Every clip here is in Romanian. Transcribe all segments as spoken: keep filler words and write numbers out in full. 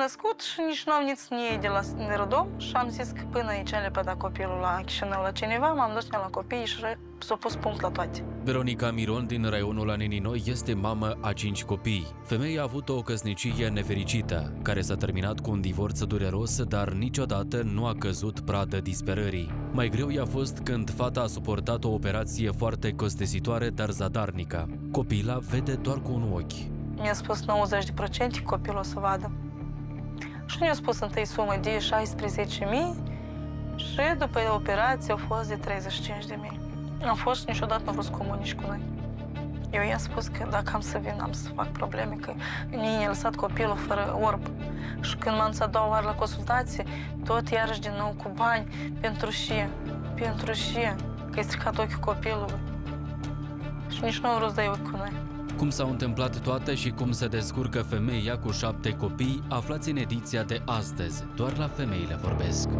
născut și nici nu am nici nie de la Nerodom și am zis că până aici le păda copilul la Chișinău la cineva, m-am dus la copii și s-a pus punct la toate. Veronica Miron din raionul Anenii Noi este mamă a cinci copii. Femeia a avut o căsnicie nefericită, care s-a terminat cu un divorț dureros, dar niciodată nu a căzut pradă disperării. Mai greu i-a fost când fata a suportat o operație foarte costisitoare, dar zadarnică. Copila vede doar cu un ochi. Mi-a spus nouăzeci la sută copilul o să vadă. Și mi-a spus întâi sumă de șaisprezece mii și după operație a fost de treizeci și cinci de mii. Am fost și niciodată nu vreau să comunici cu noi. Eu i-am spus că dacă am să vin, am să fac probleme, că mi-a lăsat copilul fără orb. Și când m-am dus a doua oară la consultație, tot iarăși din nou cu bani, pentru ce? Pentru ce? Că-i stricat ochiul copilului. Și nici nu vreau să dai ochi cu noi. Cum s-au întâmplat toate și cum se descurcă femeia cu șapte copii, aflați în ediția de astăzi. Doar la Femeile vorbesc.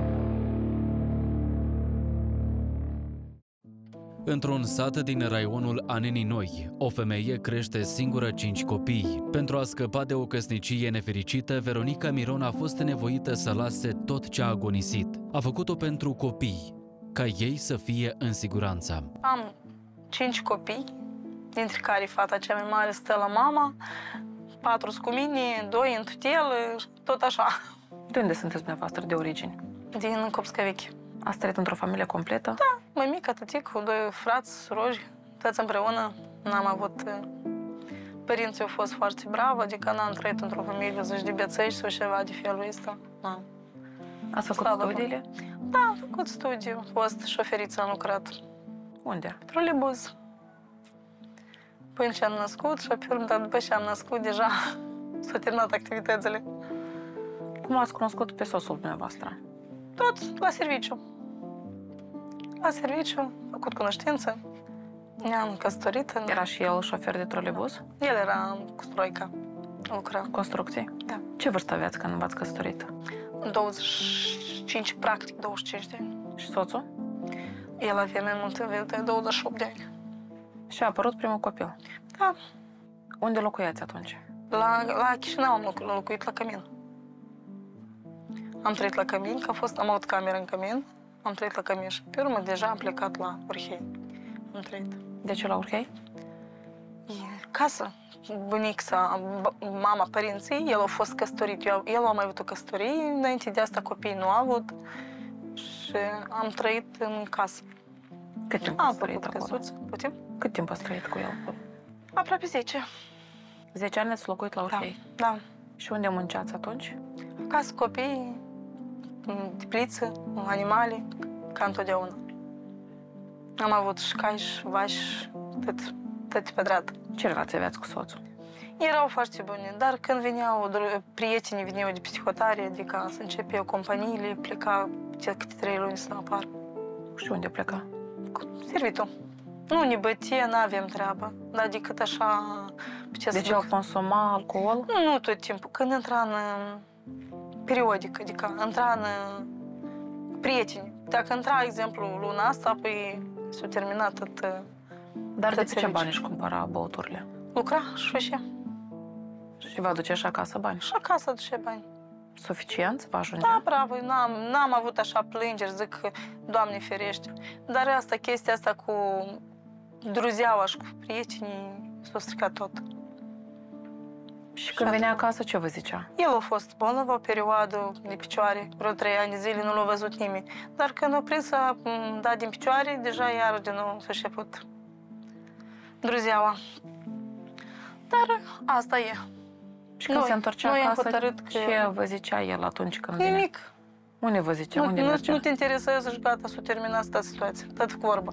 Într-un sat din raionul Anenii Noi, o femeie crește singură cinci copii. Pentru a scăpa de o căsnicie nefericită, Veronica Miron a fost nevoită să lase tot ce a agonisit. A făcut-o pentru copii, ca ei să fie în siguranță. Am cinci copii, dintre care fata cea mai mare stă la mama, patru cu mine, doi în tutelă, tot așa. De unde sunteți dumneavoastră de origine? Din Copsca-Veche. Ați trăit într-o familie completă? Da, mămica, tăticul, doi frați, surori, toți împreună. N-am avut... Părinții au fost foarte bravi, adică n-am trăit într-o familie, zici, de bețești sau ceva de felul ăsta. N-am. Ați făcut Slavă studiile? Da, am făcut studii, am fost șoferiță, am lucrat. Unde? Trolebuz. Până ce am născut și apoi, dar după ce am născut, deja s-au terminat activitățile. Cum ați cunoscut pe soțul dumneavoastră? Tot la serviciu. La serviciu, am făcut cunoștință. Ne-am căsătorit. Era și el șofer de trolebuz? El era cu stroica. Lucra. Construcții? Da. Ce vârstă aveați când v-ați căsătorit? douăzeci și cinci, practic douăzeci și cinci de ani. Și soțul? El avea mai mult, avea douăzeci și opt de ani. Și a apărut primul copil? Da. Unde locuiați atunci? La, la Chișinău am locuit, locuit la Cămin. Am trăit la Cămin, că a fost, am avut cameră în Cămin, am trăit la Cămin și pe urmă deja am plecat la Urhei. Am trăit. De ce la Urhei? E casă. Bunica, mama părinții, el a fost căsătorit, eu, el a mai avut o căsătorie, înainte de asta copiii nu au avut și am trăit în casă. Cât timp am ați trăit făcut acolo? căsuți, putem? Cât timp ați trăit cu el? Aproape zece. zece ani ați locuit la Urhei? Da, da. Și unde munceați atunci? Acasă copii, tepliță, animale, ca întotdeauna. Am avut și cai și vași, tot, tot pădrat. Ce relație aveați cu soțul? Erau foarte bune, dar când veneau prietenii, veneau de psihotare, adică să începeau companiile, pleca câte trei luni să apară. Și unde pleca? Servitul. Nu ne bătie, n-avem treabă, dar decât așa... Deci el consuma alcool? Nu, nu tot timpul. Când intra în periodic, adică intra în prieteni. Dacă intra, exemplu, luna asta, apoi s-a terminat tot. Dar de ce bani își cumpăra băuturile? Lucra și făcea. Și vă aduce și acasă bani? Și acasă aduce bani. Suficient? Vă ajunge? Da, bravo, n-am, n-am avut așa plângeri, zic, Doamne ferește. Dar asta, chestia asta cu druzeaua și cu prietenii s-a stricat tot. Și când venea acasă, ce vă zicea? El a fost bolnav o perioadă de picioare, vreo trei ani de zile, nu l-a văzut nimeni. Dar când a prins să da din picioare, deja iar din nou s-a început druzeaua. Dar asta e. Și când noi, se întorcea acasă, că... ce vă zicea el atunci când venea? Nimic. Unde vă zicea? Nu, Unde nu, mergea? nu te interesează și gata, s-a terminat asta situația. Tot cu vorba.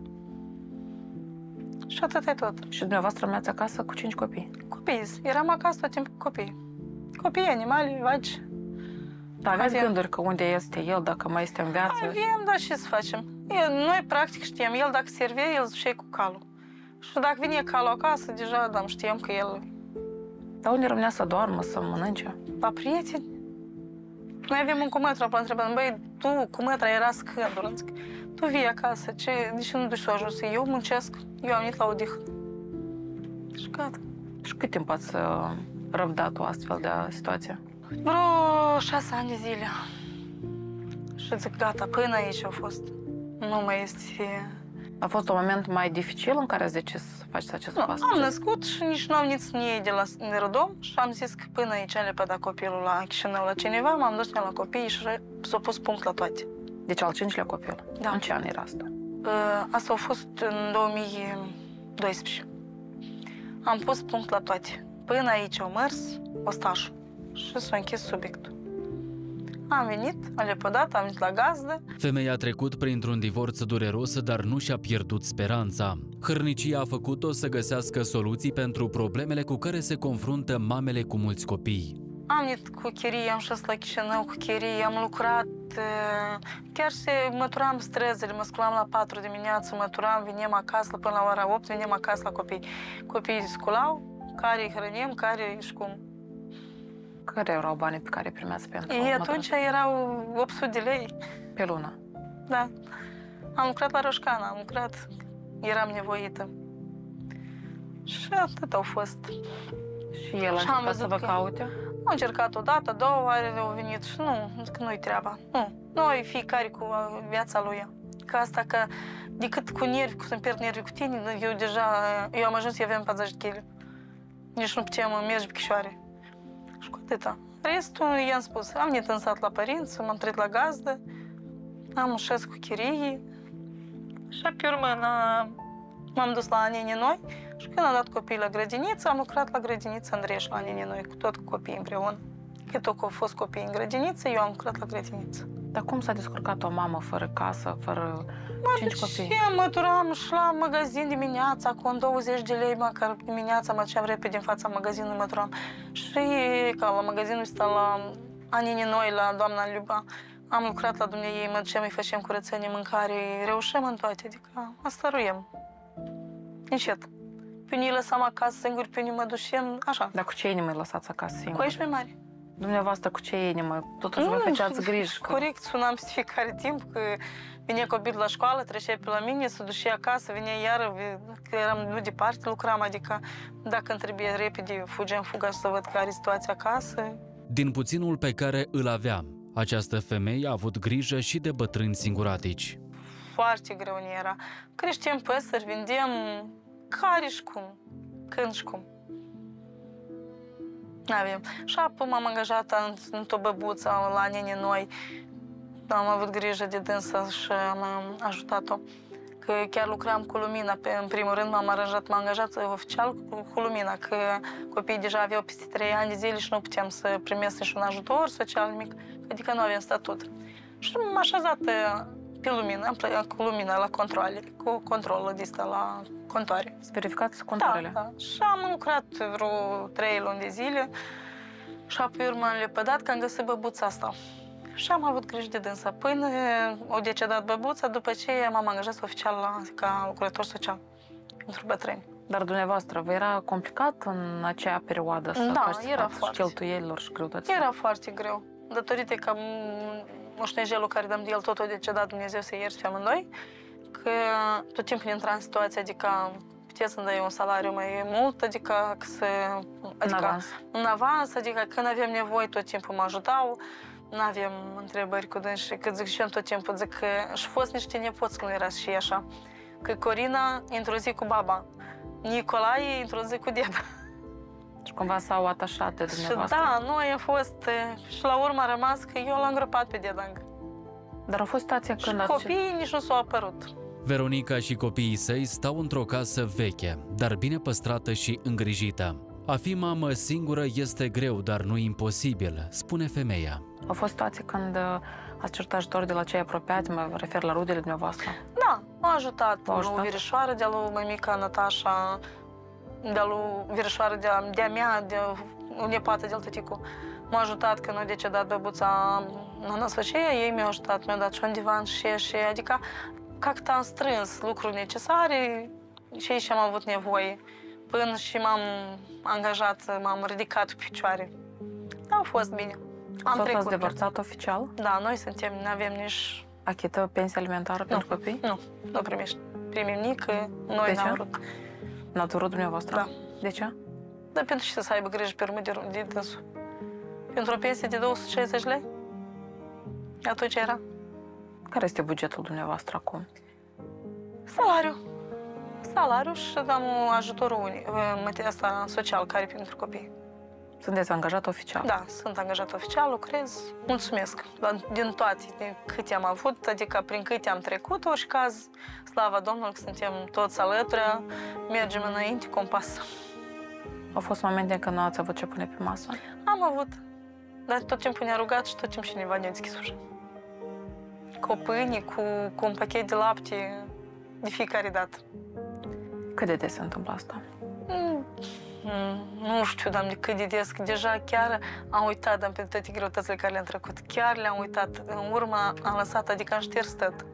Și atât e tot. Și dumneavoastră rămâneați acasă cu cinci copii? Copii. Eram acasă tot timpul cu copii. Copii, animale, vaci. Dar aveți Avem. gânduri că unde este el, dacă mai este în viață? Avem, dar ce să facem? El, noi, practic, știam. El, dacă servea, el ducea cu calul. Și dacă vine calul acasă, deja, da, știam că el... Dar unde rămânea să doarmă, să mănânce? La prieteni. Noi avem un cumătru, apoi întrebam, băi, tu, cumătra, era scândură. Zic, tu vii acasă, ce, de ce nu duci să o ajuți? Eu muncesc, eu am venit la odihnă. Și gata. Și cât timp ați uh, răbdat o astfel de situație? Vreo șase ani de zile. Și zic, gata, până aici a fost. Nu mai este... A fost un moment mai dificil în care ați decis să faceți acest Nu, pas? am născut și nici nu am nici nie de la Nerodom și am zis că până aici le păda copilul la Chișinău la cineva, m-am dus la copii și s-a pus punct la toate. Deci al cincilea copil? Da. În ce an era asta? Asta a fost în două mii doisprezece. Am pus punct la toate. Până aici au mers ostașul și s-a închis subiectul. Am venit, am lepădat, am venit la gazdă. Femeia a trecut printr-un divorț dureros, dar nu și-a pierdut speranța. Hărnicia a făcut-o să găsească soluții pentru problemele cu care se confruntă mamele cu mulți copii. Am venit cu chirie, am șos la Chișinău cu chirie, am lucrat, chiar și măturam străzile, mă sculam la patru dimineață, măturam, venim acasă până la ora opt, venim acasă la copii. Copiii sculau, care îi hrănim, care și cum. Care erau banii pe care îi primeați pentru Ei, atunci erau opt sute de lei. Pe lună? Da. Am lucrat la Roșcana, am lucrat, eram nevoită. Și atât au fost. Și el a Și am încercat să văzut vă că- caute? Am încercat o dată, două oare au venit și nu, zic că nu-i treaba. Nu, noi fiecare cu viața lui. Că asta că decât cu nervi, cu să-mi pierd nervi cu tine, eu deja, eu am ajuns, eu aveam patruzeci de kilograme. Nici nu puteam merge pe chișoare. Și cu atâta. Restul, i-am spus, am venit în sat la părinți, m-am trăit la gazdă, am șes cu chirii și pe urmă na, m-am dus la Anini Noi și când am dat copiii la grădiniță, am lucrat la grădiniță Andreș la Anini Noi, cu tot cu copiii împreună. Cât tot au fost copii în grădiniță, eu am lucrat la grădiniță. Dar cum s-a descurcat o mamă fără casă, fără cinci copii? Și măturam și la magazin dimineața, cu un douăzeci de lei, măcar dimineața mă duceam repede în fața magazinului, măturam. Și ca la magazinul ăsta, la Anini Noi, la doamna Liuba, am lucrat la dumneavoastră, mă duceam, îi făceam curățenie, mâncare, reușeam în toate, adică asta ruiem. Încet. Pe unii lăsam acasă singuri, pe unii mă duceam, așa, Dar cu ce inimă îi lăsați acasă cu singur? aici mai mari. Dumneavoastră cu ce inimă? Totuși vă făceați griji. că- Corect, sunam pe fiecare timp că venea copilul la școală, trecea pe la mine, se ducea acasă, venea iară, că eram nu departe, lucram, adică dacă îmi trebuie repede, fugeam fuga să văd care e situația acasă. Din puținul pe care îl avea, această femeie a avut grijă și de bătrâni singuratici. Foarte greu ne era. Creștem păsări, vindem care și cum, când și cum. N-avem. Și apoi m-am angajat în, într-o băbuță la Anini Noi. Am avut grijă de dânsa și am ajutat-o. Că chiar lucram cu lumina. Pe, în primul rând m-am aranjat, m-am angajat oficial cu, cu lumina, că copiii deja aveau peste trei ani de zile și nu puteam să primesc nici un ajutor social nimic, adică nu aveam statut. Și m-am așezat pe lumină, cu lumina la controle, cu controlul de ăsta la contoare. Să verificați Da, conturile. da. Și am lucrat vreo trei luni de zile și apoi urmă am lepădat că am găsit băbuța asta. Și am avut grijă de dânsa. Până o decedat băbuța, după ce m-am angajat oficial la, ca lucrător social pentru bătrâni. Dar dumneavoastră, vă era complicat în acea perioadă să Da, faceți era față foarte. cheltuielilor și greutăților? Era foarte greu. Datorită că moșnejelul care dăm de el tot o decedat, Dumnezeu să ierți pe amândoi, că tot timpul intra în situația, adică puteți să-mi dai un salariu mai mult, adică să... Adică, În avans. În avans, adică când avem nevoie, tot timpul mă ajutau, nu avem întrebări cu dânsi, că zic și eu tot timpul, zic că și fost niște nepoți când era și așa, că Corina într-o zi cu baba, Nicolae într-o zi cu deda. Și cumva s-au atașat de Și dumneavoastră. da, noi am fost, și la urmă a rămas că eu l-am îngropat pe dedang. Dar a fost situația Și când ați... copiii nici nu s-au apărut. Veronica și copiii săi stau într-o casă veche, dar bine păstrată și îngrijită. A fi mamă singură este greu, dar nu imposibil, spune femeia. A fost situații când uh, ați cerut ajutor de la cei apropiați, mă refer la rudele dumneavoastră? Da, m-a ajutat V-a ajutat? o verișoară de-a lui mămica Natasha, de-a lui verișoară de-a, de-a mea, de o nepoată de-al tăticu. M-a ajutat când a decedat băbuța în năsfășeia, ei mi-au ajutat, mi-au dat și un divan și și, adică как-то am strâns lucruri necesare, cei și am avut nevoie. Până și m-am angajat, m-am ridicat pe picioare. A fost bine. Am Soțul ați trecut. divorțat oficial? Da, noi suntem, nu avem nici... Achită pensie alimentară pentru copii? Nu, nu primești. Primim nică, noi De n-am ce? vrut. N-ați vrut dumneavoastră? Da. De ce? Dar pentru ce să aibă grijă pe urmă de, de dânsul? Pentru o pensie de două sute șaizeci lei? Atunci era. Care este bugetul dumneavoastră acum? Salariu. Salariu și am ajutorul unic, asta social care e pentru copii. Sunteți angajat oficial? Da, sunt angajat oficial, lucrez. Mulțumesc. Din toate, din câte am avut, adică prin câte am trecut, orice caz, slava Domnului, că suntem toți alături, mergem înainte, compas. Au fost momente când nu ați avut ce pune pe masă? Am avut. Dar tot timpul ne-a rugat și tot timpul cineva ne-a deschis ușa. Cu o pâine, cu, cu un pachet de lapte, de fiecare dată. Cât de des se întâmplă asta? Mm, nu știu, Doamne, cât de des, că deja chiar am uitat, Doamne, pe toate greutățile care le-am trecut. Chiar le-am uitat. În urmă am lăsat, adică am șters tot.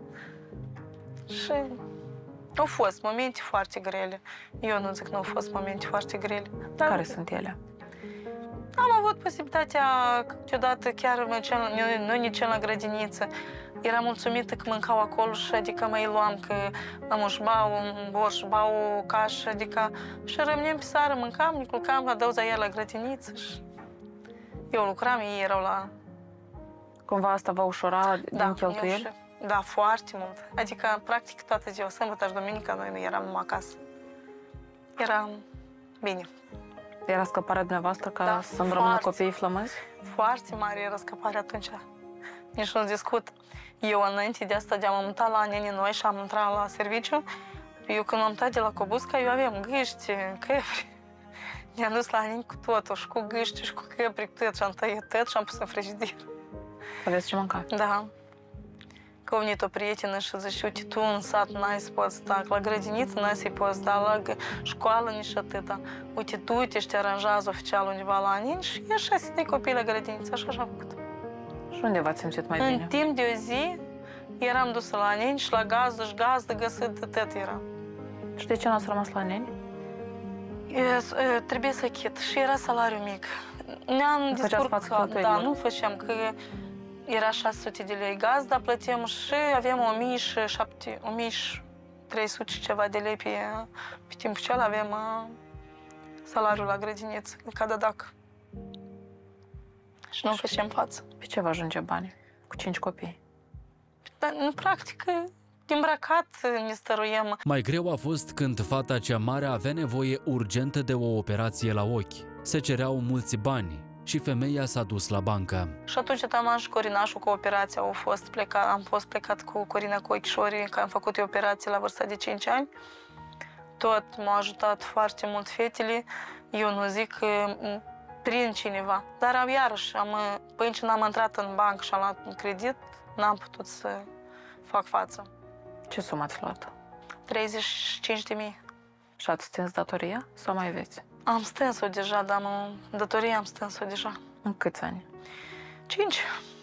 Și au fost momente foarte grele. Eu nu zic că nu au fost momente foarte grele. Dar Care sunt ele? am avut posibilitatea, câteodată chiar nu, nu nici la grădiniță. Eram mulțumită că mâncau acolo și adică mai luam, că am își bau un borș, bau o cașă, adică și rămânem pe seară, mâncam, ne culcam la douăzeci ieri la grădiniță și eu lucram, ei erau la... Cumva asta vă ușura Da, din cheltuieli? eu și- Da, foarte mult. Adică, practic, toată ziua, sâmbătă și duminică, noi nu eram numai acasă. Eram bine. Era scăparea dumneavoastră ca Da, să-mi rămână foarte. copiii flămânzi? Foarte mare era scăparea atunci. Nici nu discut. Eu, înainte de asta, de-am mutat la nene noi și am intrat la serviciu. Eu, când am mutat de la Cobusca, eu aveam gâști, căpri. Ne-am dus la nene cu totul, și cu gâști, și cu căpri, cu tot, și am tăiat tot și am pus în frigider. Să aveți ce mânca? Da. Că a venit o prietenă și zice, uite, tu în sat n-ai să poți sta, la grădiniță n-ai să-i poți da, la g- școală nici atâta. Uite, du-te și te aranjează oficial undeva la nene și ieși și să copii la grădiniță. Așa și-am făcut. Și unde v-ați simțit mai În bine? timp de o zi, eram dusă la neni și la gazdă și gazdă găsit de tot era. Și de ce n-ați rămas la neni? E, s- e, Trebuie să chit și era salariu mic. Ne-am Nu faceați față descurcat, da, cheltuielilor. nu făceam, că era șase sute de lei gazda, plăteam și aveam o mie șapte, o mie trei sute și ceva de lei pe, pe timpul cel aveam uh, salariul la grădiniță, ca de dacă. Și nu făceam față. Pe ce vă ajunge bani? Cu cinci copii. Dar, în practică, de îmbrăcat ne stăruiem. Mai greu a fost când fata cea mare avea nevoie urgentă de o operație la ochi. Se cereau mulți bani și femeia s-a dus la bancă. Și atunci Taman și Corina și cu operația au fost plecat, am fost plecat cu Corina cu ochișorii, că am făcut o operație la vârsta de cinci ani. Tot m-au ajutat foarte mult fetele. Eu nu zic că prin cineva. Dar am iarăși, am, până ce n-am intrat în bancă și am luat un credit, n-am putut să fac față. Ce sumă ați luat? treizeci și cinci de mii. Și ați stins datoria sau mai aveți? Am stâns-o deja, dar nu, datoria am stâns-o deja. În câți ani? cinci.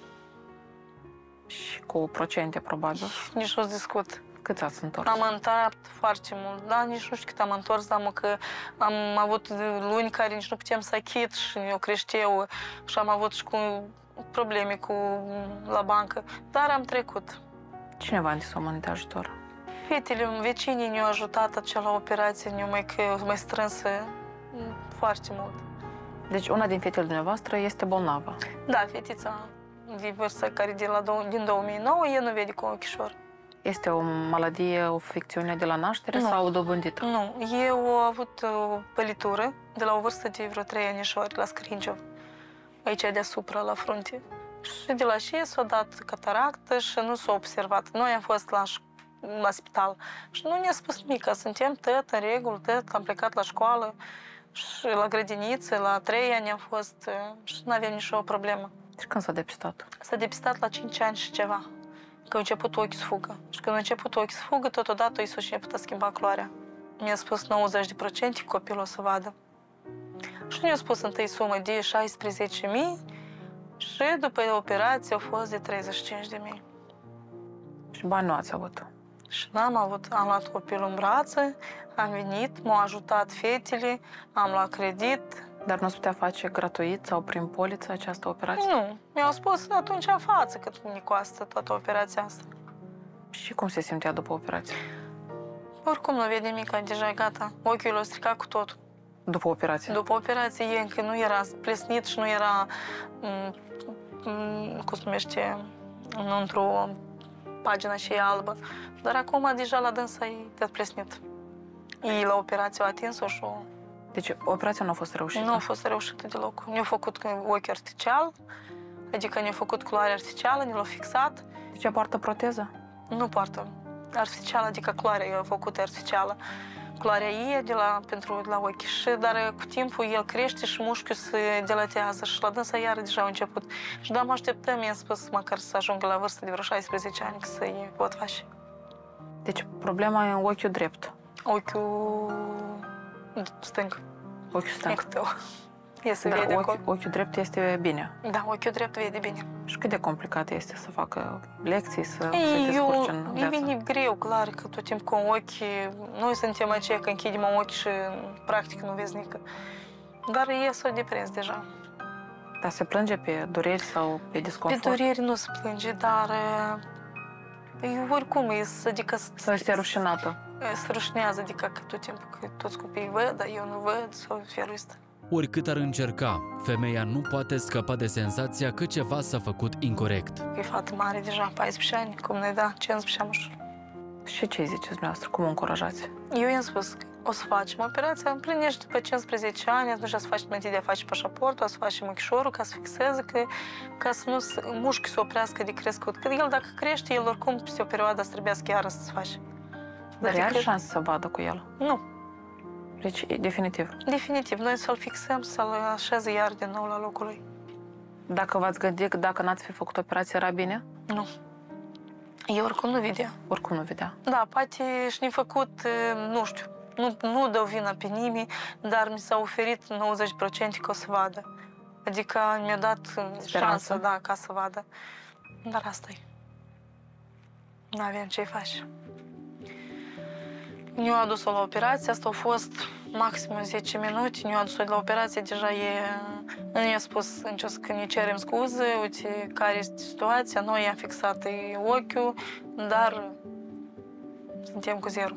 Și cu procente, probabil. Nici nu discut. Câți ați întors? Am întors foarte mult, da, nici nu știu cât am întors, dar mă, că am avut luni care nici nu puteam să achit și eu creșteau și am avut și cu probleme cu, la bancă, dar am trecut. Cine v-a întins o mână de ajutor? Fetele, vecinii ne-au ajutat acela operație, ne-au mai, că- mai strâns foarte mult. Deci una din fetele dumneavoastră este bolnavă. Da, fetița de vârstă care de la, dou- din două mii nouă, e nu vede cu ochișor. Este o maladie, o afecțiune de la naștere Nu. sau dobândită? Nu, eu am avut o pălitură de la o vârstă de vreo trei anișori la Scârinciov, aici deasupra, la frunte. Și de la și s-a dat cataractă și nu s-a observat. Noi am fost la, ș- la spital și nu ne-a spus nimic, că suntem tot în regulă, tot, am plecat la școală și la grădiniță, la trei ani am fost și nu aveam nicio problemă. Și când s-a depistat? S-a depistat la cinci ani și ceva, că a început ochii să fugă. Și când a început ochii să fugă, totodată i s-a început a schimba culoarea. Mi-a spus nouăzeci la sută copilul o să vadă. Și mi-a spus întâi sumă de șaisprezece mii și după operație au fost de treizeci și cinci de mii. Și bani nu ați avut. Și n-am avut, am luat copilul în brațe, am venit, m-au ajutat fetele, am luat credit. Dar nu ați putea face gratuit sau prin poliță această operație? Nu, mi-au spus atunci în față cât ne costă toată operația asta. Și cum se simțea după operație? Oricum nu vede nimic, deja e gata. Ochiul l-a stricat cu totul. După operație? După operație, e încă nu era plesnit și nu era, m, m, cum se numește, într-o pagina și e albă. Dar acum deja la dânsa e tot plesnit. Ei la operație au atins-o și o... Deci operația nu a fost reușită? Nu a fost reușită deloc. Ne-au făcut ochi artificial, adică ne-au făcut culoare artificială, ne l-au fixat. Deci ea poartă proteză? Nu poartă artificială, adică culoarea e făcută artificială. Culoarea e de la, pentru de la ochi, și, dar cu timpul el crește și mușchiul se dilatează și la dânsa iară deja a început. Și da, mă așteptăm, i-am spus, măcar să ajungă la vârstă de vreo șaisprezece ani să-i pot face. Deci problema e în ochiul drept. Ochiul stâng. Ochiul stâng. Tău. E să Dar vede ochi, acolo. ochiul drept este bine. Da, ochiul drept vede bine. Și cât de complicat este să facă lecții, să, să Ei, te eu, descurci în e viață? bine greu, clar, că tot timpul cu ochii, noi suntem aceia că închidem ochii și practic nu vezi nică. Dar e s-o deprins deja. Dar se plânge pe dureri sau pe Pe disconfort? dureri nu se plânge, dar e, oricum, e, adică Sau este rușinată? se rușinează, adică că tot timpul că toți copiii văd, dar eu nu văd, sau felul ăsta. Oricât ar încerca, femeia nu poate scăpa de senzația că ceva s-a făcut incorect. E fată mare deja, paisprezece ani, cum ne da, cincisprezece ani, nu știu. Și ce ziceți dumneavoastră? Cum o încurajați? Eu i-am spus că o să facem operația, împlinești după cincisprezece ani, atunci să faci înainte de a face pașaportul, o să facem ochișorul ca să fixeze, că, ca să nu se, mușchiul să oprească de crescut. Că el dacă crește, el oricum peste o perioadă să trebuiască iară să-ți faci. Dar are decât- șanse să vadă cu el? Nu, Deci, e definitiv. definitiv. Noi să-l fixăm, să-l așeze iar din nou la locul lui. Dacă v-ați gândit că dacă n-ați fi făcut operație era bine? Nu. Eu oricum nu vedea. Oricum nu vedea. Da, poate și-ne făcut, nu știu, nu, nu dau vina pe nimeni, dar mi s-a oferit nouăzeci la sută că o să vadă. Adică mi-a dat șansă, da, ca să vadă. Dar asta e. Nu avem ce-i face. Ne-au adus-o la operație, asta a fost maxim zece minute, ne-au adus-o la operație, deja e... Ne-a spus încet că ne cerem scuze, uite care este situația, noi i-am fixat ochiul, dar suntem cu zero.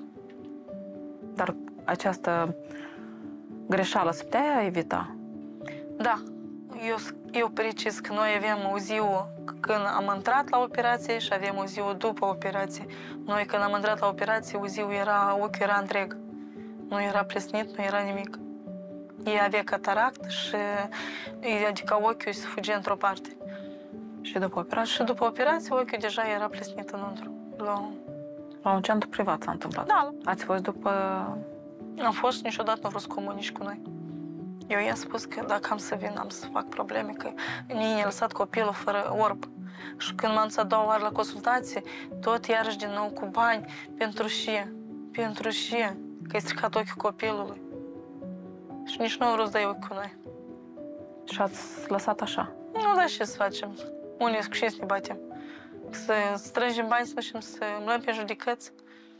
Dar această greșeală se putea evita? Da, eu, eu precis că noi avem o ziua când am intrat la operație și avem o ziua după operație. Noi când am intrat la operație, o ziua era, ochiul era întreg. Nu era plesnit, nu era nimic. Ei avea cataract și adică ochiul se fuge într-o parte. Și după operație? Și după operație, ochiul deja era plesnit înăuntru. La... La un centru privat s-a întâmplat? Da. Ați fost după... Am fost și niciodată nu vreau să comunici cu noi. Eu i-am spus că dacă am să vin, am să fac probleme, că mi-a lăsat copilul fără orb. Și când m-am dus a doua oară la consultație, tot iarăși din nou cu bani. Pentru ce? Pentru ce? Că ai stricat ochiul copilului. Și nici nu vreau să dai ochi cu noi. Și ați lăsat așa? Nu, dar ce să facem? Unii cu ce să ne batem? Să strângem bani, să ducem să luăm pe judecăți?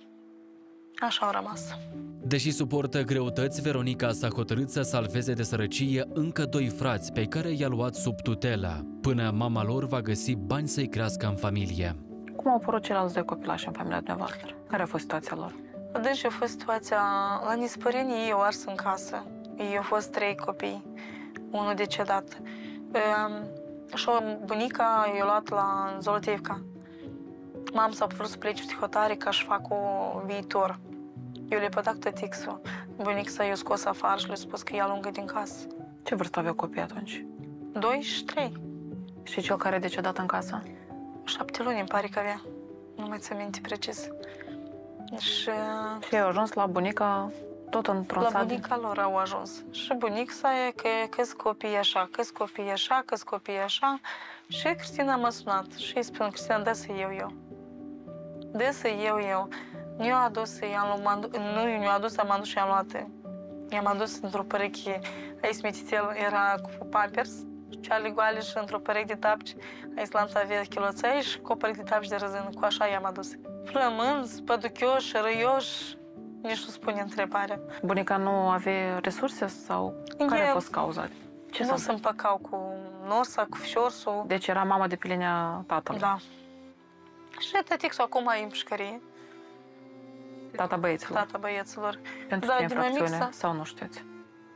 Așa au rămas. Deși suportă greutăți, Veronica s-a hotărât să salveze de sărăcie încă doi frați pe care i-a luat sub tutelă, până mama lor va găsi bani să-i crească în familie. Cum au apărut ceilalți doi copilași în familia dumneavoastră? Care a fost situația lor? Deci a fost situația, la nispăreni ei au ars în casă. Ei au fost trei copii, unul decedat. Um, și bunica i-a luat la Zoloteivca. Mama s-a vrut să plece psihotare ca să fac o viitor. Eu le-ai pădat tătixul. Bunica s-a i-a scos afară și le-a spus că ia lungă din casă. Ce vârstă aveau copiii atunci? Doi și trei. Și cel care a decedat în casă? Șapte luni îmi pare că avea. Nu mai țin minte precis. Și Și au ajuns la bunica tot într-un la sat? bunica lor au ajuns. Și bunica sa e că câți copii așa, câți copii așa, câți copii așa. Și Cristina m-a sunat și îi spun, Cristina, dă să iau eu. Dă să iau eu. Nu a adus, i-am luat, nu i-am adus, am adus și am luat. I-am adus într-o pereche, aici smetitel era cu pampers, ceale goale și într-o pereche de tapci. Aici l-am avea chiloței și cu o pereche de tapci de răzână, cu așa i-am adus. Flămânzi, păduchioși, răioși, nici nu spune întrebarea. Bunica nu avea resurse sau care Eu- a fost cauza? Ce Nu s-a se împăcau cu norsa, cu fiorsul. Deci era mama de pe linia tatălui? Da. Și tătixul acum e în pușcărie, Tata băieților? tata băieților. Pentru Da, ce din mai mic infracțiune? să- Sau nu știți?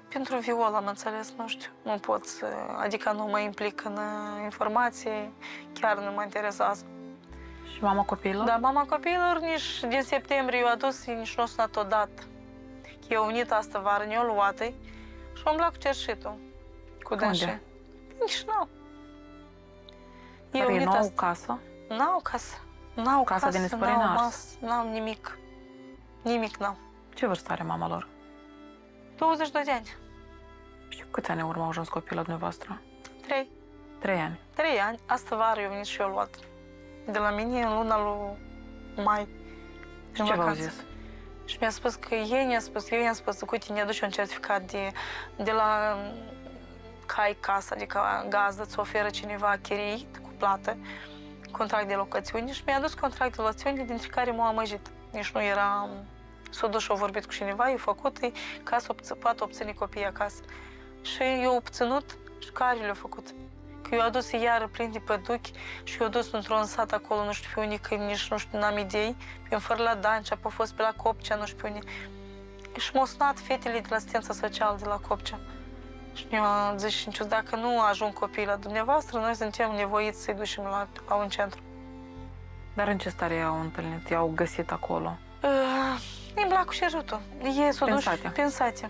Pentru Viola am înțeles, nu știu, nu pot să, adică nu mă implic în uh, informații, chiar nu mă interesează. Și mama copiilor? Da, mama copiilor nici din septembrie eu adus, nici nu a sunat odată. Eu unit asta vară, ne-o luat și am luat cu cerșitul, cu dânsii. Nici n-au. Dar ei nu au casă? N-au casă. N-au Casa casă, de nespărire n-au n-au masă, n-au nimic. Nimic n-au. Ce vârstă are mama lor? douăzeci și doi de ani. Și câți ani în urmă au ajuns copiii la dumneavoastră? Trei. Trei ani. Trei ani. Asta vară eu venit și eu luat. De la mine în luna lui mai. Și ce v-au zis? Și mi-a spus că ei ne-a spus, eu i-am spus, uite, ne aduce un certificat de, de la Cai Casa, adică gazdă, îți oferă cineva chirii cu plată, contract de locațiune și mi-a adus contract de locațiune, dintre care m-a amăjit. Nici nu era... S-a dus și a vorbit cu cineva, i-a făcut ca să poată obține copiii acasă. Și eu au obținut și care le-a făcut. Că eu adus iară plin de păduchi și eu dus într-un sat acolo, nu știu pe unde, că nici nu știu, n-am idei, pe fără la Dancea, pe fost pe la Copcea, nu știu pe unde. Și m-au sunat fetele de la asistența socială de la Copcea. Și mi-a zis și nici dacă nu ajung copiii la dumneavoastră, noi suntem nevoiți să-i ducem la, la un centru. Dar în ce stare i-au întâlnit? I-au găsit acolo? Uh, în blacul și ajutul. Ei s-au dus pensate.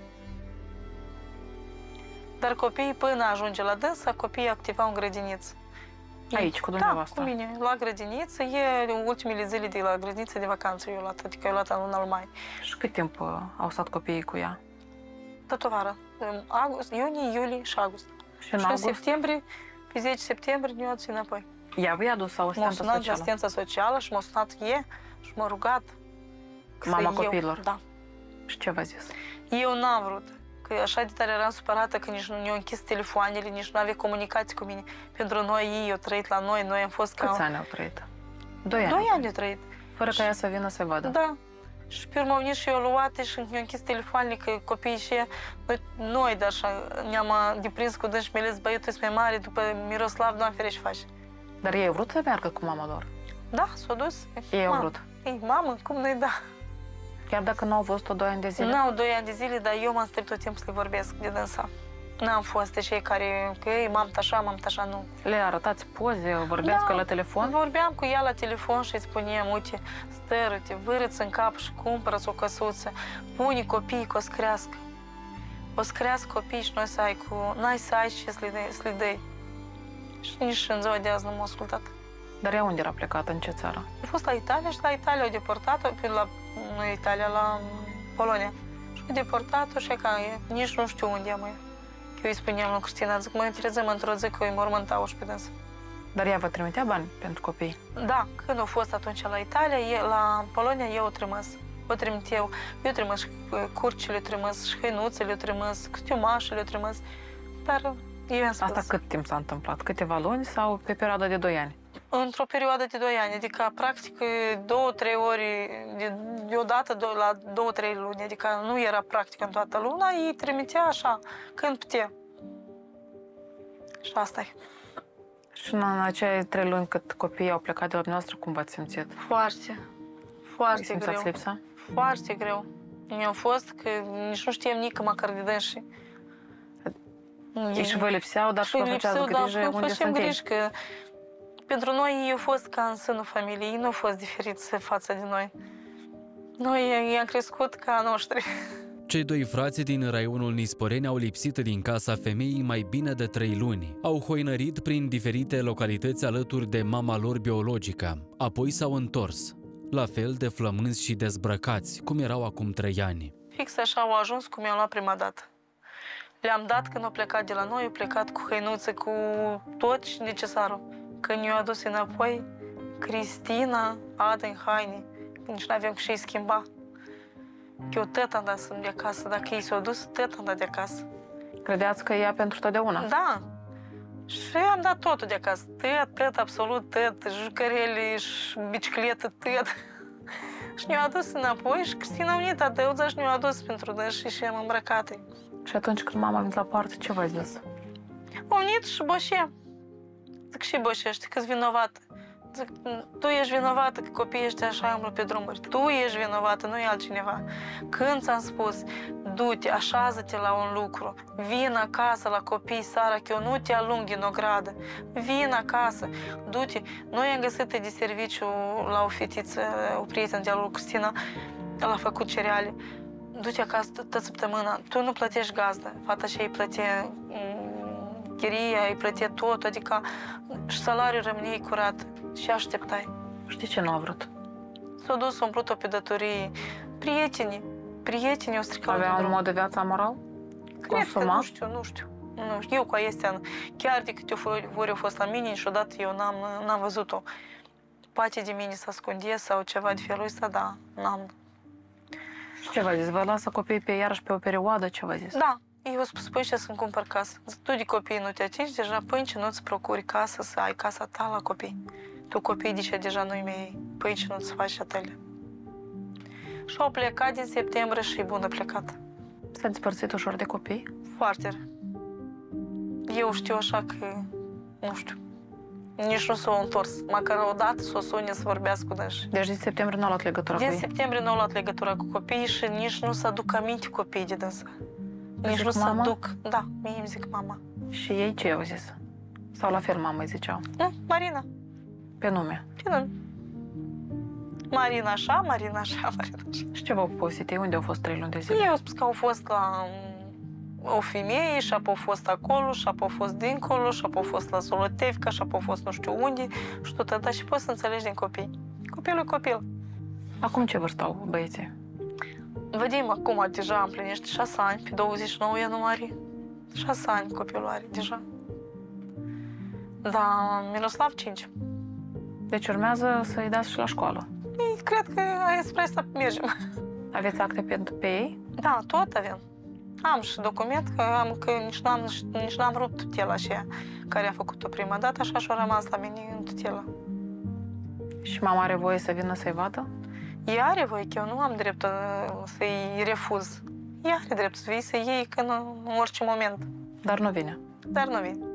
Dar copiii, până ajunge la dânsa, copiii activau în grădiniță. Aici, cu dumneavoastră? Da, cu mine, la grădiniță. E ultimele zile de la grădiniță de vacanță eu luat, adică eu luat în luna lui mai. Și cât timp uh, au stat copiii cu ea? Tot vară. August, iunie, iulie și august. Și în și august? în septembrie, pe zece septembrie, ne-o țin înapoi. Ea v-a adus asistența socială? M-a sunat de socială? asistența socială și m-a sunat e și m-a rugat. Mama copiilor? Da. Și ce v-a zis? Eu n-am vrut. Că așa de tare eram supărată că nici nu ne-au închis telefoanele, nici nu avea comunicații cu mine. Pentru noi, ei au trăit la noi, noi am fost ca... Câți ani au trăit? Doi ani? Doi ani au trăit. Fără ca ea să vină să vadă? Da. Și pe urmă au venit și eu luate și ne-au închis telefoanele, că copiii și noi, noi dar așa, ne-am deprins cu dânsi Meles, băiatul este mai mare, după Miroslav, Doamne ferește face. Dar ei au vrut să meargă cu mama lor? Da, s-au dus. Ei au vrut? Ei, mamă, cum nu-i da? Chiar dacă nu au văzut-o doi ani de zile? N-au doi ani de zile, dar eu m-am strâmb tot timpul să le vorbesc de dânsa. N-am fost cei care, că ei, m-am tașa, m-am tașa, nu. Le arătați poze, vorbeați Da, la telefon? Vorbeam cu ea la telefon și îi spuneam, uite, stără-te, vârâți în cap și cumpără-ți o căsuță, pune copiii că o să crească. O să crească copiii și noi să ai cu... N-ai să ai ce să le, să le dai. Și nici în ziua de azi nu m-a ascultat. Dar ea unde era plecată? În ce țară? A fost la Italia și la Italia au deportat-o, pe la, nu Italia, la Polonia. Și au deportat-o și ca nici nu știu unde am eu. Eu îi spuneam lui Cristina, zic, mă interesăm într-o zi că îi mormântau și pe dânsă. Dar ea vă trimitea bani pentru copii? Da, când au fost atunci la Italia, e, la Polonia, eu o trimis. O trimit eu. Eu trimis și curcile, trimis și hăinuțele, trimis, costiumașele, trimis. Dar eu i-am spus. Asta cât timp s-a întâmplat? Câteva luni sau pe perioada de doi ani? Într-o perioadă de doi ani, adică practic două, trei ori, de, deodată do, la două, trei luni, adică nu era practic în toată luna, ei trimitea așa, când putea. Și asta e. Și în acele trei luni cât copiii au plecat de la dumneavoastră, cum v-ați simțit? Foarte, foarte greu. Simțați lipsa? Foarte greu. Mi-a fost că nici nu știam nici măcar de dânsi. Ei și vă lipseau, dar și vă făceați grijă da, unde sunt ei? Că pentru noi ei au fost ca în sânul familiei, ei nu au fost diferiți față de noi. Noi i-am crescut ca a noștri. Cei doi frați din raionul Nisporeni au lipsit din casa femeii mai bine de trei luni. Au hoinărit prin diferite localități alături de mama lor biologică. Apoi s-au întors, la fel de flămânzi și dezbrăcați, cum erau acum trei ani. Fix așa au ajuns cum i-am luat prima dată. Le-am dat când au plecat de la noi, au plecat cu hăinuțe, cu tot și necesarul. Când i-au adus înapoi, Cristina adă în haine, nici nu aveam cu ce-i schimba. Eu tot am dat să-mi de acasă, dacă ei s-au dus, tot am dat de acasă. Credeați că e ea pentru totdeauna? Da. Și am dat totul de acasă, tot, tot, absolut tot, jucărele și bicicletă, tot. Și ne-au adus înapoi și Cristina a venit adăuța și ne-au adus pentru dânsi și am îmbrăcat. Și atunci când mama a venit la poartă, ce v-a zis? A venit și boșe. Zic, și boșește, că-s vinovată. Zic, tu ești vinovată că copiii ăștia așa umblă pe drumuri. Tu ești vinovată, nu e altcineva. Când ți-am spus, du-te, așează-te la un lucru, vin acasă la copii, Sara, că eu nu te alung din ogradă. Vin acasă, du-te. Noi am găsit de serviciu la o fetiță, o prietenă de-a lui Cristina, l-a făcut cereale. Du-te acasă toată săptămâna, tu nu plătești gazdă. Fata și ei plătea chiria, îi plătea tot, adică și salariul rămâne curat și așteptai. Știi ce nu a vrut? S-a dus, a umplut-o pe datorii. Prietenii, prietenii o stricau Avea din un drum. mod de viață amoral? Cred că, Consuma? nu știu, nu știu. Nu știu. Eu cu Aiestea, chiar de câte ori au fost la mine, niciodată eu n-am, n-am văzut-o. Poate de mine să ascundie sau ceva de felul ăsta, da, n-am. Ce v-a zis? Vă lasă copiii pe iarăși pe o perioadă? Ce v-a zis? Da, eu au spus, păi ce să-mi cumpăr casă. Zic, tu de copii nu te atingi, deja păi ce nu-ți procuri casă să ai casa ta la copii. Tu copii de ce deja nu-i mei, păi ce nu-ți faci atele. Și au plecat din septembrie și e bună plecat. S-a despărțit ușor de copii? Foarte rău. Eu știu așa că, nu știu, nici nu s-au întors. Măcar o dată s-o sune să vorbească cu dânsi. Deci din septembrie nu a luat legătura Din cu ei? septembrie nu au luat legătura cu copiii și nici nu se aduc aminte copiii de dânsa. Nici Zic nu se mama? aduc. Da, mie îmi zic mama. Și ei ce au zis? Sau la fel mama îi ziceau? Nu, Marina. Pe nume. Ce nu? Marina așa, Marina așa, Marina așa. Și ce v-au povestit ei? Unde au fost trei luni de zile? Ei au spus că au fost la o femeie și apoi au fost acolo și apoi au fost dincolo și apoi au fost la Zolotevca și apoi au fost nu știu unde și tot atâta și poți să înțelegi din copii. Copilul e copil. Acum ce vârstă au băieții? Vedem acum deja împlinește șase ani, pe douăzeci și nouă ianuarie. șase ani copilul are deja. Da, Miroslav cinci. Deci urmează să-i dați și la școală. Ei, cred că spre asta mergem. Aveți acte pe, pe ei? Da, tot avem. Am și document că am că nici n-am, nici n-am rupt tutela aceea care a făcut-o prima dată, așa și-a rămas la mine în tutelă. Și mama are voie să vină să-i vadă? Ea are voie, că eu nu am dreptul să-i refuz. Ea are dreptul să vii să iei când, în orice moment. Dar nu vine. Dar nu vine.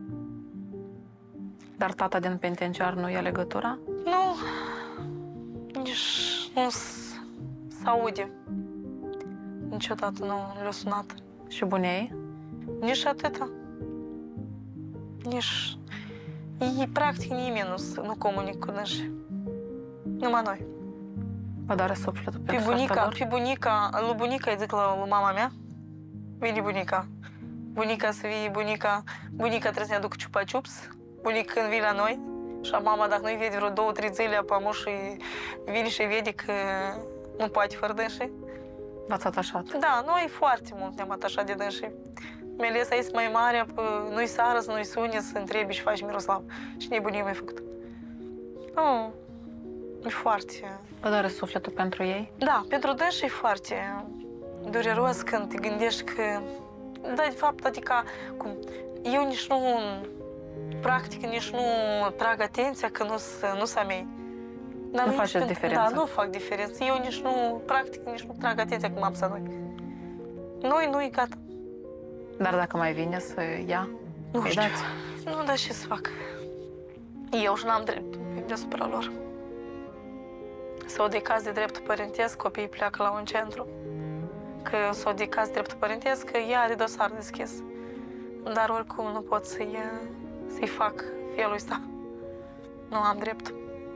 Dar tata din penitenciar nu ia legătura? Nu, nici nu s- s-aude. Niciodată nu le-a sunat. Și bunei? Nici atâta. Nici... Ei, practic, nimeni nu, s- nu comunică cu dânsi. Numai noi. Vă doare sufletul Pe pentru soarta bunica, lor? pe bunica, lui bunica îi zic la lui mama mea, vine bunica. Bunica să vie, bunica, bunica trebuie să ne aducă ciupa-ciups, bunica când vine la noi, și mama, dacă nu-i vede vreo două, trei zile, apoi și vine și vede că nu poate fără dânsii. V-ați atașat? Da, noi foarte mult ne-am atașat de dânsii. Mai ales aici mai mare, nu-i sară, să nu-i sune, să întrebi și faci Miroslav. Și nebunie mai făcut. Nu, e foarte... Vă doare sufletul pentru ei? Da, pentru dânsi e foarte dureros când te gândești că... Da, de fapt, adică, cum, eu nici nu, practic, nici nu trag atenția că nu-s nu a mei. Dar Nu nici faceți pentru- diferență. Da, nu fac diferență. Eu nici nu, practic, nici nu trag atenția cum am să noi. Noi, nu e gata. Dar dacă mai vine să ia, Nu îi știu. dați? Nu, dar ce să fac? Eu și n-am dreptul deasupra lor. Sau de caz de drept părintesc, copiii pleacă la un centru. Că sau de caz de drept părintesc, că ea are dosar deschis. Dar oricum nu pot să-i, să-i fac felul ăsta. Nu am drept.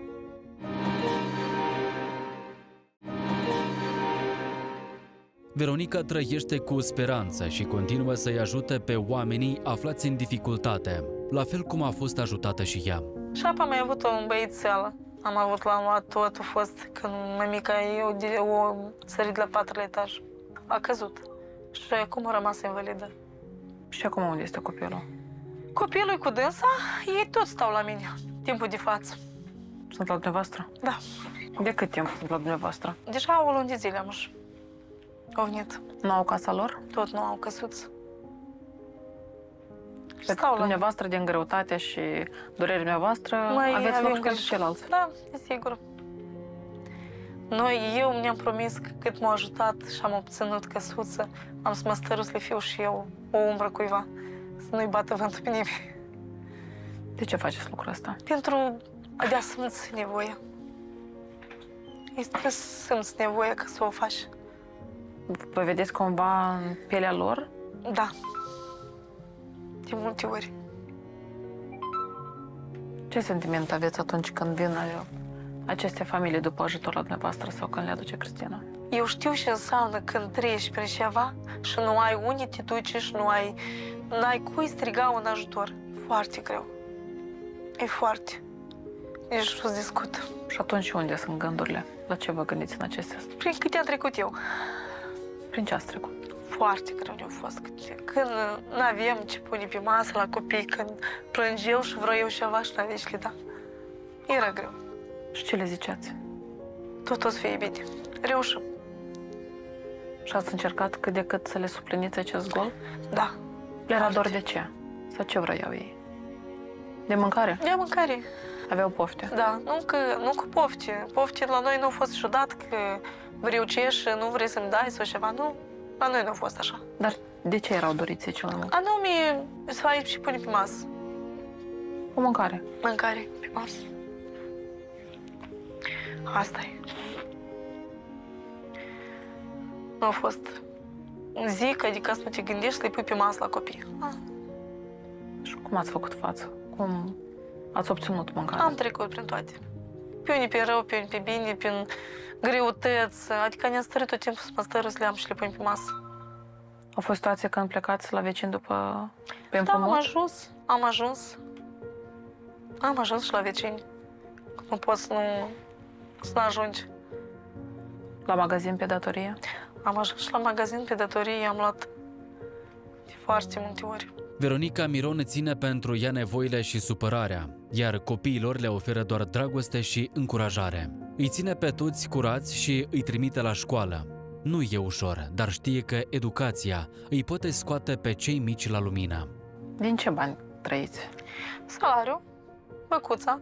Veronica trăiește cu speranță și continuă să-i ajute pe oamenii aflați în dificultate, la fel cum a fost ajutată și ea. Și apoi am mai avut un băiețel. Am avut, l-am luat tot, a fost când mămica eu de o sărit la patrulea etaj. A căzut. Și acum a rămas invalidă. Și acum unde este copilul? Copilul cu dânsa, ei toți stau la mine, timpul de față. Sunt la dumneavoastră? Da. De cât timp sunt la dumneavoastră? Deja o lună de zile am așa. Au venit. Nu au casa lor? Tot nu au căsuți. Pe Stau la dumneavoastră, din greutatea și durerea dumneavoastră, Mai aveți avem loc și grijă. pentru ceilalți. Da, e sigur. Noi, eu mi-am promis că cât m-a ajutat și am obținut căsuță, am să mă stărui să le fiu și eu o umbră cuiva, să nu-i bată vântul pe nimeni. De ce faceți lucrul ăsta? Pentru de a simți nevoia. Este că simți nevoia ca să o faci. Vă vedeți cumva în pielea lor? Da. De multe ori. Ce sentiment aveți atunci când vin aceste familii după ajutor la dumneavoastră sau când le aduce Cristina? Eu știu ce înseamnă când treci prin ceva și nu ai unde te duci și nu ai, n-ai cui striga un ajutor. Foarte greu. E foarte. Nici nu-ți discut. Și atunci unde sunt gândurile? La ce vă gândiți în acestea? Prin câte am trecut eu. Prin ce ați trecut? Foarte greu ne-a fost. Când nu avem ce pune pe masă la copii, când plânge eu și vreau eu ceva și n-aveai ce le da. Era greu. Și ce le ziceați? Tot o să fie bine. Reușim. Și ați încercat cât de cât să le supliniți acest gol? Da. Le era Foarte. dor de ce? Sau ce vreau ei? De mâncare? De mâncare. Aveau pofte? Da, nu că, nu cu pofte. Pofte la noi nu a fost niciodată că vreau ce și nu vrei să-mi dai sau ceva. Nu, la noi nu a fost așa. Dar de ce erau doriți cel mai mult? Anume, să ai și pune pe masă. O mâncare. Mâncare pe masă. Asta e. Nu a fost zic, adică să nu te gândești să-i pui pe masă la copii. Ah. Și cum ați făcut față? Cum ați obținut mâncare? Am trecut prin toate. Pe unii pe rău, pe unii pe bine, prin greutăți. Adică ne-am stărit tot timpul să mă stără să le am și le pun pe masă. A fost situație când plecați la vecini după pe Da, am împrumut? ajuns. Am ajuns. Am ajuns și la vecini. Nu poți să nu, să nu ajungi. La magazin pe datorie? Am ajuns și la magazin pe datorie, am luat de foarte multe ori. Veronica Miron ține pentru ea nevoile și supărarea, iar copiilor le oferă doar dragoste și încurajare. Îi ține pe toți curați și îi trimite la școală. Nu e ușor, dar știe că educația îi poate scoate pe cei mici la lumină. Din ce bani trăiți? Salariu, băcuța,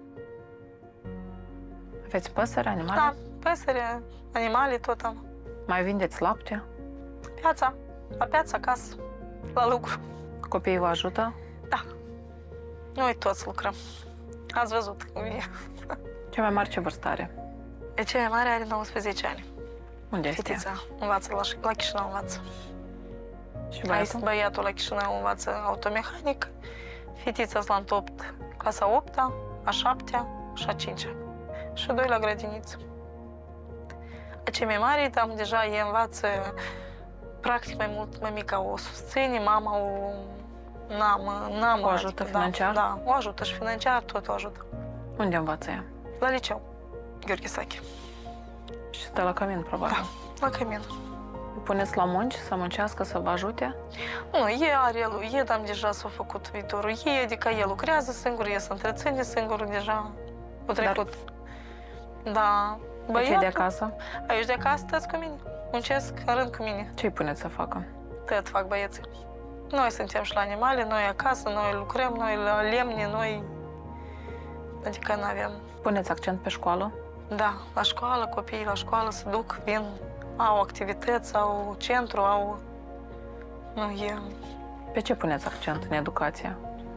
Aveți păsări, animale? da, păsări, animale, tot am. Mai vindeți lapte? Piața, la piața, acasă, la lucru. Copiii vă ajută? Da, noi toți lucrăm. Ați văzut cum e. Cea mai mare ce vârstă are? E cea mai mare are nouăsprezece ani. Unde este? Fetița învață la, la Chișinău învață. Și Aici băiatul? băiatul la Chișinău învață automehanic. Fetița la opt, clasa opta, a șaptea și a cincea. Și doi la grădiniță. Cei mai mari, tam deja ei învață practic mai mult mămica o susține, mama o n-am, n-am O ajută financiar? Da, da, o ajută și financiar, tot o ajută. Unde învață ea? La liceu, Gheorghe Sache. Și stă la cămin, probabil. Da, la cămin. Îi puneți la munci să muncească, să vă ajute? Nu, e are, e am deja s-a făcut viitorul ei, adică el lucrează singur, el se întreține singur, deja a trecut. Da, Cei băiatul, de acasă? aici de acasă, tăți cu mine, muncesc în rând cu mine, Ce îi puneți să facă? tot fac băieții. Noi suntem și la animale, noi acasă, noi lucrăm, noi la lemne, noi... Adică nu avem... Puneți accent pe școală? Da, la școală, copiii la școală se duc, vin, au activități, au centru, au... Nu e... Pe ce puneți accent în educație?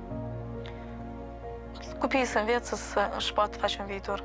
Copiii să învețe să își poată face un viitor.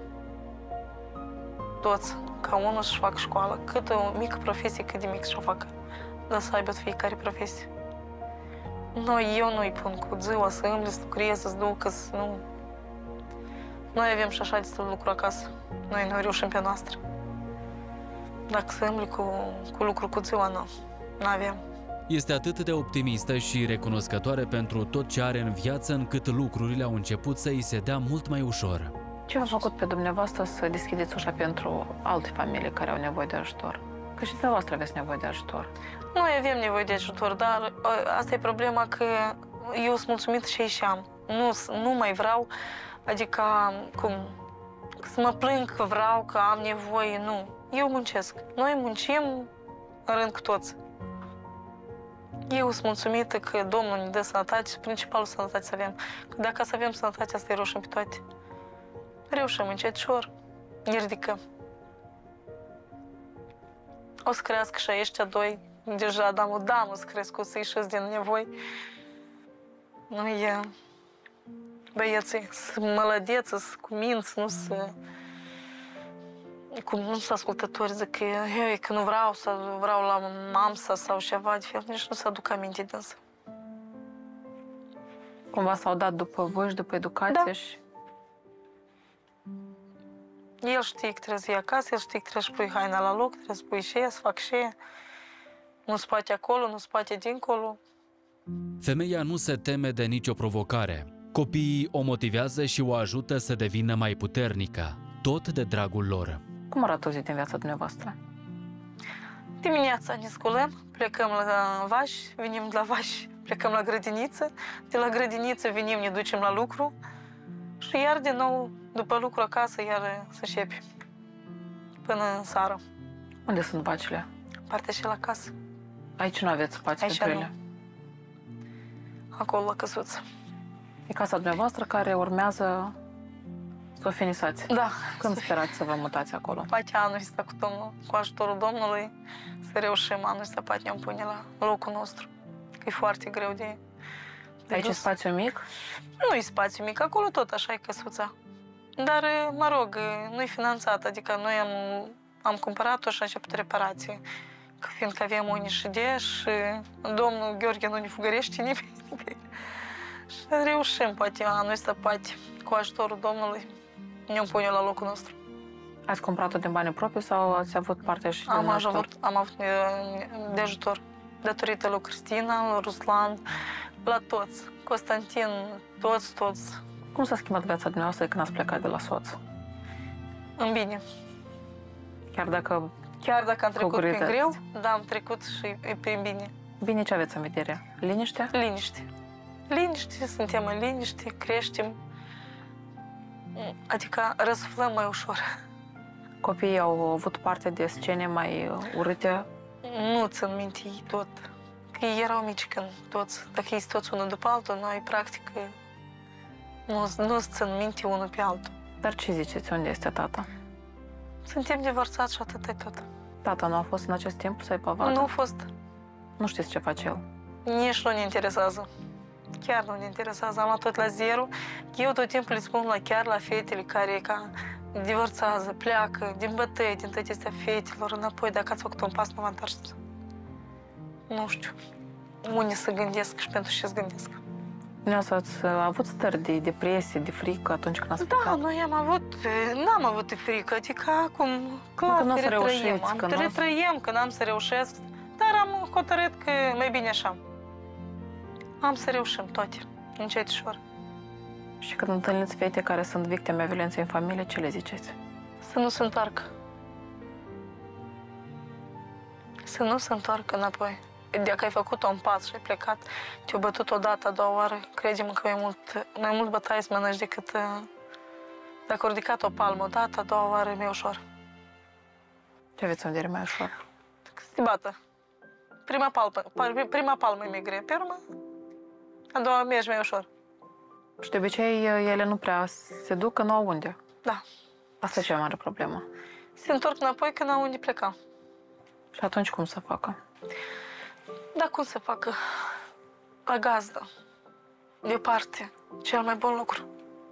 Toți, ca unul să-și facă școală, cât o mică profesie, cât de mic să o facă, dar să aibă fiecare profesie. Noi, eu nu-i pun cu ziua să îmble, să lucreze, să-ți ducă, să nu... Noi avem și așa destul de lucru acasă. Noi nu reușim pe noastră. Dacă să îmbli cu, cu lucru cu ziua, nu. Nu avem. Este atât de optimistă și recunoscătoare pentru tot ce are în viață, încât lucrurile au început să îi se dea mult mai ușor. Ce v-a făcut pe dumneavoastră să deschideți ușa pentru alte familii care au nevoie de ajutor? Că și dumneavoastră aveți nevoie de ajutor. Noi avem nevoie de ajutor, dar asta e problema că eu sunt mulțumită și și am. Nu, nu mai vreau, adică cum, să mă plâng că vreau, că am nevoie, nu. Eu muncesc. Noi muncim în rând cu toți. Eu sunt mulțumită că Domnul ne dă sănătate și principalul sănătate să avem. Că dacă să avem sănătate, asta e reușim pe toate. Reușim încetșor, ne ridicăm. O să crească și ăștia doi. Deja damul damul să crescut, să ieșiți din nevoi. Nu e... băieții sunt mălădeți, sunt cuminți, nu sunt... Cum nu sunt ascultători, zic că eu că nu vreau să vreau la mamsa sau ceva de fel, nici nu se aduc aminte de însă. Cumva s-au dat după voi și după educație Da. și... El știe că trebuie să iei acasă, el știe că trebuie să pui haina la loc, trebuie să pui și să fac și nu spate acolo, nu spate dincolo. Femeia nu se teme de nicio provocare. Copiii o motivează și o ajută să devină mai puternică, tot de dragul lor. Cum arată o zi din viața dumneavoastră? Dimineața ne sculăm, plecăm la vași, venim de la vași, plecăm la grădiniță, de la grădiniță venim, ne ducem la lucru și iar din nou, după lucru acasă, iar să începe până în seară. Unde sunt vacile? Partea și la casă, Aici nu aveți spațiu Aici pentru nu. ele. acolo la căsuță. E casa dumneavoastră care urmează să o finisați. Da, Când sperați să vă mutați acolo? poate anul ăsta cu, Domnul, cu ajutorul Domnului să reușim anul ăsta, poate ne-am pune la locul nostru. Că e foarte greu de... de Aici e dus. spațiu mic? Nu e spațiu mic, acolo tot așa e căsuța. Dar, mă rog, nu e finanțat, adică noi am, am cumpărat-o și a început reparație. Că fiindcă avem o nișidee și domnul Gheorghe nu ne fugărește nimeni. Și reușim, poate, anul ăsta, poate, cu ajutorul Domnului, ne-o pune la locul nostru. Ați cumpărat-o din bani proprii sau ați avut parte și din Am ajutor? avut, am avut de ajutor datorită lui Cristina, lui Ruslan, la toți. Constantin, toți, toți. Cum s-a schimbat viața dumneavoastră de când ați plecat de la soț? În bine. Chiar dacă Chiar dacă am Cu trecut prin greutăți. greu, da, am trecut și prin bine. bine, ce aveți în vedere? Liniște? Liniște. Liniște, suntem în liniște, creștem. Adică răsuflăm mai ușor. Copiii au avut parte de scene mai urâte? Nu țin minte ei tot. Că ei erau mici când toți. Dacă ei sunt toți unul după altul, noi practic nu, nu țin minte unul pe altul. Dar ce ziceți? Unde este tata? Suntem divorțați și atât e tot. Tata nu a fost în acest timp să-i pavadă? Nu a fost. Nu știți ce face el? Nici nu ne interesează. Chiar nu ne interesează. Am luat tot la zero. Eu tot timpul le spun la chiar la fetele care ca divorțează, pleacă din bătăi, din toate astea fetelor înapoi. Dacă ați făcut un pas, nu vă întoarceți. Nu știu. Unde să gândesc și pentru ce să gândesc. Dumneavoastră ați avut stări de depresie, de frică atunci când ați Da, plecat? noi am avut, n-am avut de frică, adică acum, clar, Că n-o să te retrăiem. reușiți, Am că te n-o să- retrăiem, că n-am să reușesc, dar am hotărât că mai bine așa. Am să reușim toate, încet și ușor. Și când întâlniți fete care sunt victime violenței în familie, ce le ziceți? Să nu se întoarcă. Să nu se întoarcă înapoi. Dacă ai făcut un pas și ai plecat, te-ai bătut o dată, a doua oară, crede-mă că mai mult, mai mult bătaie să mănânci decât uh, dacă ai ridicat o palmă o dată, a doua oară e mai ușor. Ce aveți în vedere mai ușor? Să te bată. Prima palmă, prima palmă e mai grea, pe urmă, a doua mergi mai ușor. Și de obicei ele nu prea se duc, că nu au unde. Da. Asta e cea mai mare problemă. Se întorc înapoi când au unde pleca. Și atunci cum să facă? Dar cum să facă? La gazdă. Departe. Cel mai bun lucru.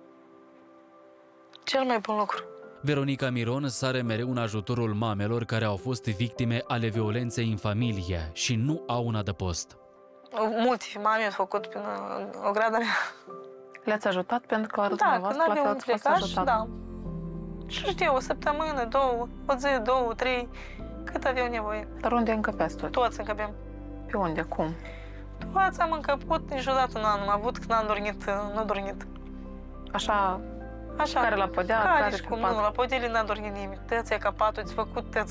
Cel mai bun lucru. Veronica Miron sare mereu în ajutorul mamelor care au fost victime ale violenței în familie și nu au un adăpost. Multe mame au făcut prin o grada mea. Le-ați ajutat pentru că la Da, când dumneavoastră la fel aveam ați fost plecat, ajutat? da. Și știu, o săptămână, două, o zi, două, trei, cât aveau nevoie. Dar unde încăpeați tot? Toți încăpeam. Pe unde? Cum? Toți am încăput, niciodată nu am avut, când am dormit, nu dormit. Așa, Așa. care la podea, Care care și pe cum, pat? nu, la podele n-a dormit nimic. Tăți e capatul, ți făcut tăți.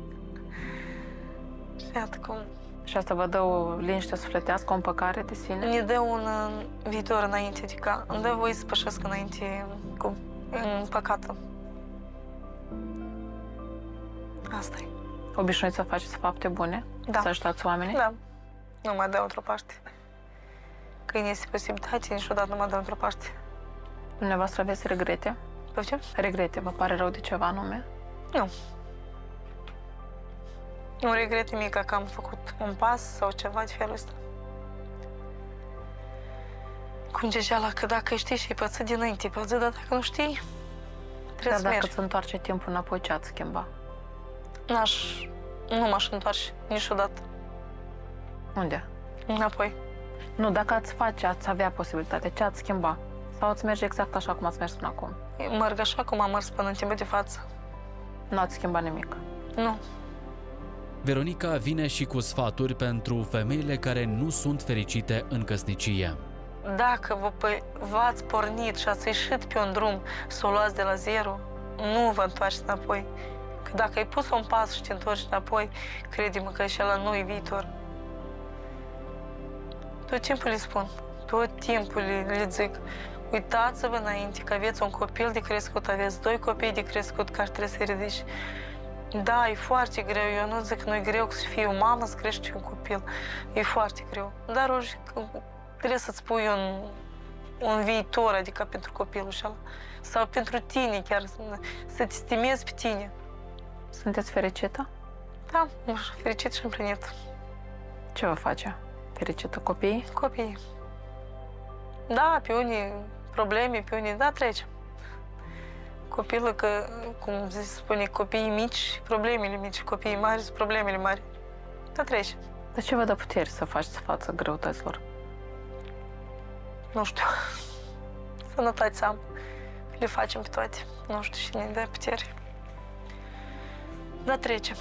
Și iată cum Și asta vă dă o liniște sufletească, o împăcare de sine? ne dă un uh, viitor înainte, adică îmi dă voie să pășesc înainte cu în păcată. Asta e. Obișnuiți să faceți fapte bune? Da. Să ajutați oamenii? Da. Nu mai dau într-o parte. Când este posibilitate, niciodată nu mă dau într-o parte. Dumneavoastră aveți regrete? Poftim? Regrete, vă pare rău de ceva anume? Nu. Nu regret nimic că am făcut un pas sau ceva de felul ăsta. Cum zicea la că dacă știi și păță dinainte, păță, dar dacă nu știi, trebuie Dar să dacă mergi. îți întoarce timpul înapoi, ce ați schimba? N-aș, nu m-aș întoarce niciodată Unde? înapoi. Nu, dacă ați face, ați avea posibilitate, ce ați schimba? Sau ați merge exact așa cum ați mers până acum? Merg așa cum am mers până în timpul de față. Nu ați schimbat nimic. Nu. Veronica vine și cu sfaturi pentru femeile care nu sunt fericite în căsnicie. Dacă vă, păi, v-ați pornit și ați ieșit pe un drum să o luați de la zero, nu vă întoarceți înapoi. Că dacă ai pus un pas și te întorci înapoi, crede-mă că și la noi viitor. Tot timpul le spun, tot timpul le, le zic, uitați-vă înainte că aveți un copil de crescut, aveți doi copii de crescut care trebuie să-i ridici. Da, e foarte greu, eu nu zic că nu e greu să fii o mamă, să crești un copil, e foarte greu. Dar ori, trebuie să-ți pui un, un viitor, adică pentru copilul ăla. Sau pentru tine chiar, să te stimezi pe tine. Sunteți fericită? Da, fericit și împlinit. Ce vă face fericită? Copiii? Copiii. Da, pe unii probleme, pe unii, da, trecem. Copilul, că, cum se spune, copiii mici, problemele mici, copiii mari, sunt problemele mari. Da, trecem. Dar ce vă dă puteri să faceți față greutăților? Nu știu. Sănătate să am. Le facem pe toate. Nu știu cine ne dă putere. Da, trecem.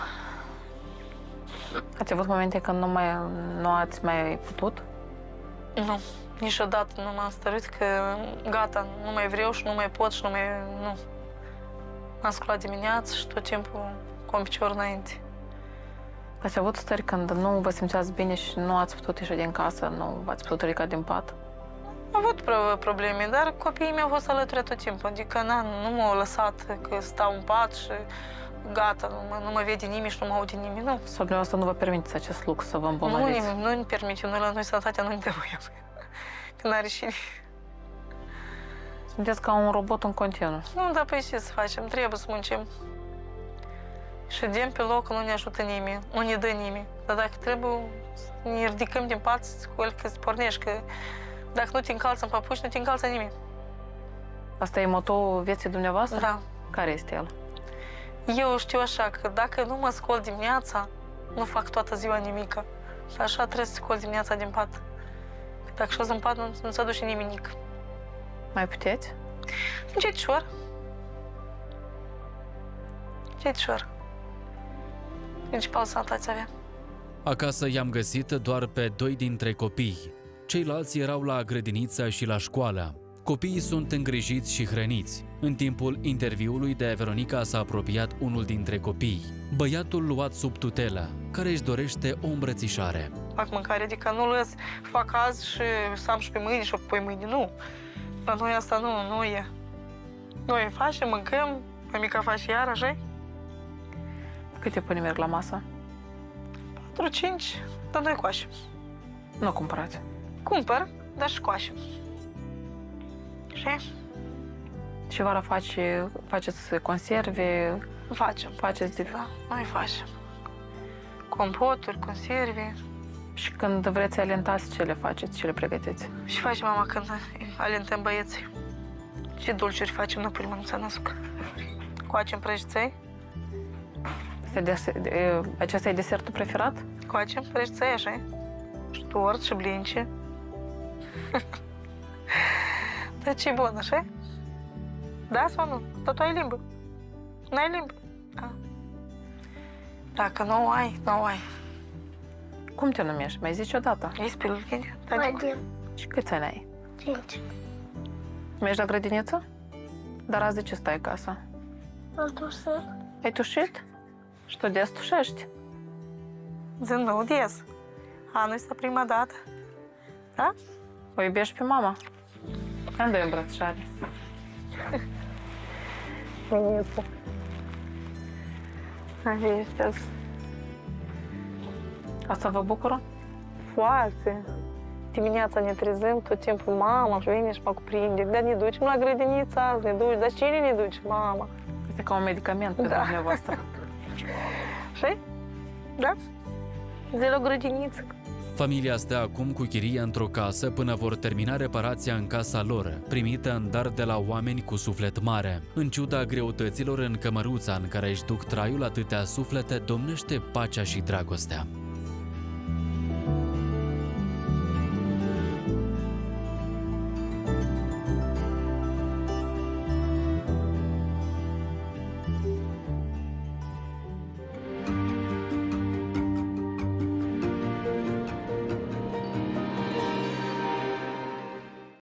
Ați avut momente când nu, mai, nu ați mai putut? Nu. Niciodată nu m-am stăruit că gata, nu mai vreau și nu mai pot și nu mai... Nu. M-am sculat dimineața și tot timpul cu un picior înainte. Ați avut stări când nu vă simțeați bine și nu ați putut ieși din casă, nu v-ați putut ridica din pat? Am avut pro- probleme, dar copiii mei au fost alături tot timpul. Adică na, nu m-au lăsat că stau în pat și gata, nu mă, nu mă vede nimeni și nu mă aude nimeni. Nu. Sau dumneavoastră nu vă permiteți acest lux să vă Nu, îmbolnăviți? nimeni, nu ne permite. Noi la noi sănătatea nu ne dă voie. Că n-are cine. Sunteți ca un robot în continuu. Nu, dar păi ce să facem? Trebuie să muncim. Ședem pe loc, nu ne ajută nimeni, nu ne dă nimeni. Dar dacă trebuie să ne ridicăm din pat, scoli că îți pornești, că dacă nu te încalți în papuci, nu te încalță nimeni. Asta e motoul vieții dumneavoastră? Da. Care este el? Eu știu așa, că dacă nu mă scol dimineața, nu fac toată ziua nimică. Și așa trebuie să scol dimineața din pat. Că dacă șoz în pat, nu, nu se aduce nimic. Mai puteți? Încetișor. Încetișor. Principal sănătate avea. Acasă i-am găsit doar pe doi dintre copii. Ceilalți erau la grădiniță și la școală. Copiii sunt îngrijiți și hrăniți. În timpul interviului de Veronica s-a apropiat unul dintre copii, băiatul luat sub tutelă, care își dorește o îmbrățișare. Fac mâncare, adică nu lăs, fac azi și să am și pe mâine și pe mâine, nu. La noi asta nu, nu e. Noi facem, mâncăm, mămica face iar, așa. Câte pâini merg la masă? patru cinci, dar noi coașem. Nu cumpărați. Cumpăr, dar și coașem. Și Și vara face, faceți conserve, facem. faceți de... Da, noi facem. Compoturi, conserve. Și când vreți să alentați, ce le faceți, ce le pregătiți? Și face mama când alentăm băieții. Ce dulciuri facem, nu punem să născ. Coacem prăjiței. Este des- de- Acesta e desertul preferat? Coacem prăjiței, așa. Și tort, și blinci. Dar ce bun, așa? Da sau nu? Dar tu ai limbă. N-ai limbă. Da. Dacă nu ai, nu ai. Cum te numești? Mai zici odată. Ești pe lume? Vadim. Și câți ani ai? Cinci. Mergi la grădiniță? Dar azi de ce stai acasă? Am dus să... Ai tușit? Și tu des tușești? Zi, nu, des. Anul este prima dată. Da? O iubești pe mama? Îmi dă îmbrățișare. Băieță. Așa este. Asta vă bucură? Foarte. Dimineața ne trezim, tot timpul mama își vine și mă cuprinde. Dar ne ducem la grădiniță azi, ne duci. Dar cine ne duce? Mama. Este ca un medicament pentru Da. dumneavoastră. Și? Da? Zi la grădiniță. Familia stă acum cu chirie într-o casă până vor termina reparația în casa lor, primită în dar de la oameni cu suflet mare. În ciuda greutăților, în cămăruța în care își duc traiul atâtea suflete, domnește pacea și dragostea.